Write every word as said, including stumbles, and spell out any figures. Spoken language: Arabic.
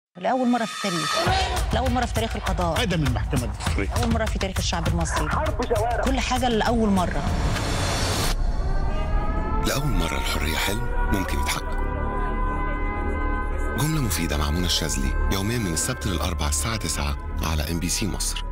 لأول مرة في التاريخ، لأول مرة في تاريخ القضاء، أقدم المحكمة الدستورية، أول مرة في تاريخ الشعب المصري، كل حاجة لأول مرة. لأول مرة الحرية حلم ممكن يتحقق. جملة مفيدة مع منى الشاذلي يوميا من السبت للأربع الساعة تسعة على إم بي سي مصر.